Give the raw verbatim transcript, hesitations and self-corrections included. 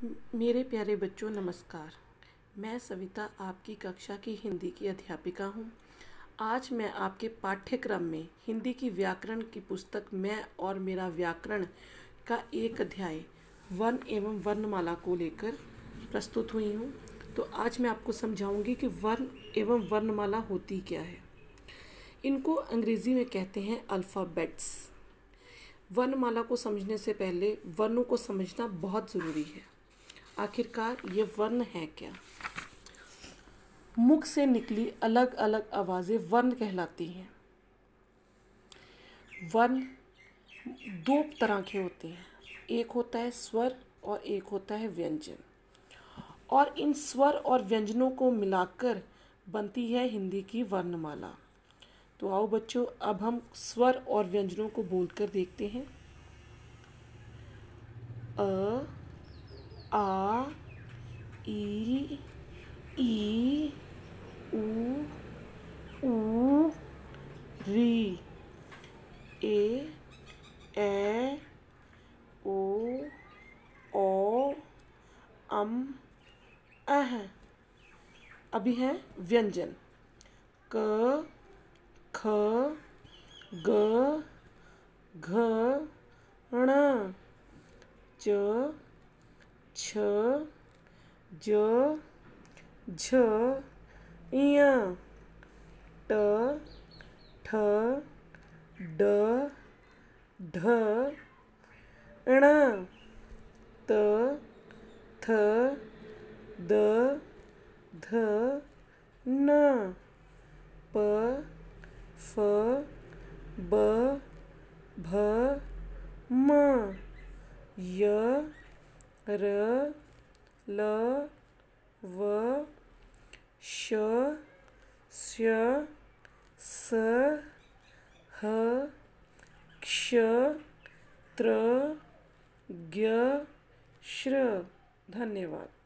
म- मेरे प्यारे बच्चों नमस्कार। मैं सविता आपकी कक्षा की हिंदी की अध्यापिका हूँ। आज मैं आपके पाठ्यक्रम में हिंदी की व्याकरण की पुस्तक मैं और मेरा व्याकरण का एक अध्याय वर्ण एवं वर्णमाला को लेकर प्रस्तुत हुई हूँ। तो आज मैं आपको समझाऊंगी कि वर्ण एवं वर्णमाला होती क्या है। इनको अंग्रेज़ी में कहते हैं अल्फ़ाबेट्स। वर्णमाला को समझने से पहले वर्णों को समझना बहुत ज़रूरी है। आखिरकार ये वर्ण है क्या? मुख से निकली अलग अलग आवाज़ें वर्ण कहलाती हैं। वर्ण दो तरह के होते हैं, एक होता है स्वर और एक होता है व्यंजन, और इन स्वर और व्यंजनों को मिलाकर बनती है हिंदी की वर्णमाला। तो आओ बच्चों, अब हम स्वर और व्यंजनों को बोलकर देखते हैं। अ, आ, ई, ई, उ, ऊ, री, ए, ए, ओ, औ, अम, अह। अभी है व्यंजन। क, ख, ग, घ, ण, च, छ, ज, झ, ञ, ट, ठ, ड, ढ, ण, त, थ, द, ध, न, प, फ, ब, भ, म, य, र, ल, व, श, श, स, ह, क्ष, त्र, ज्ञ, श्र। धन्यवाद।